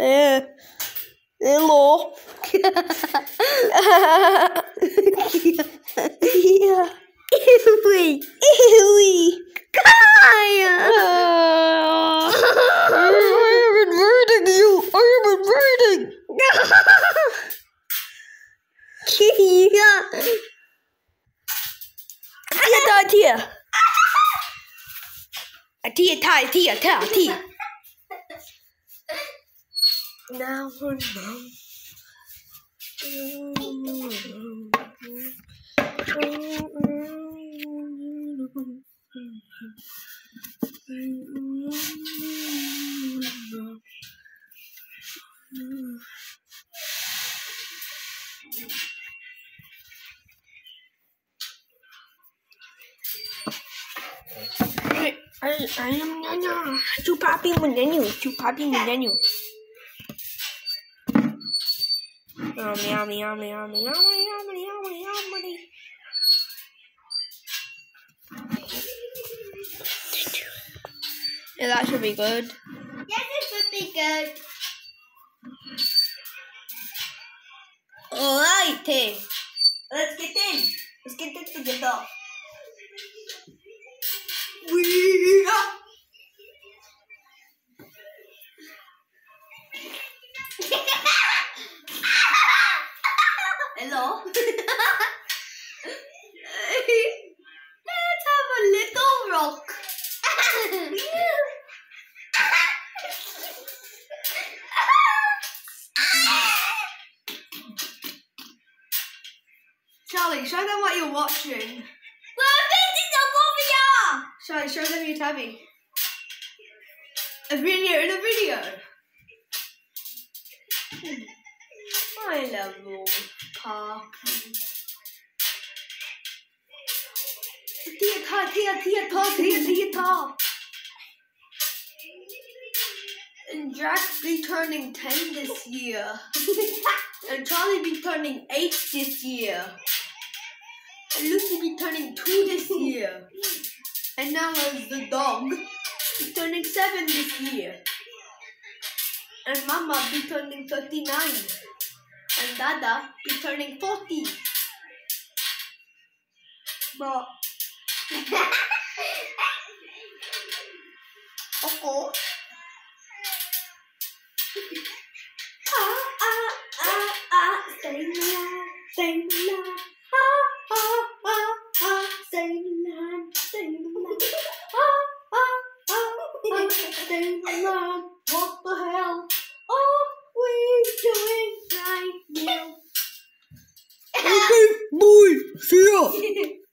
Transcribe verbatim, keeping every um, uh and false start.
Eh, hello. Yeah. Ewy. Ewy. Kaya. Uh, I am inverting you. I am inverting. Yeah. Tia, tia. Tia, tia, tia, tia, tia. Now we're now. I I am Nana. Chu papi menenu. Chu papi menenu. Oh, meow, meow, meow, meow, meow, meow, meow, meow. Yeah, that should be good. Yes, it should be good. Alright, then. Let's get in. Let's get this together. We are. Hello. Let's have a little rock. Charlie, show them what you're watching. Well, this is a movie. Charlie, show them your tabby. A video in a video. I love you, Poppy. Tia ta, tia, tia ta, tia, tia ta. And Jack be turning ten this year. And Charlie be turning eight this year. And Lucy be turning two this year. And now as the dog is turning seven this year. And Mama be turning thirty-nine. And Dada be turning forty. But oh, ah ah ah ah, say la, say la, ah ah ah ah, say la, say la, ah ah ah ah, say la. What the hell are we doing right now? Okay, boy, see ya.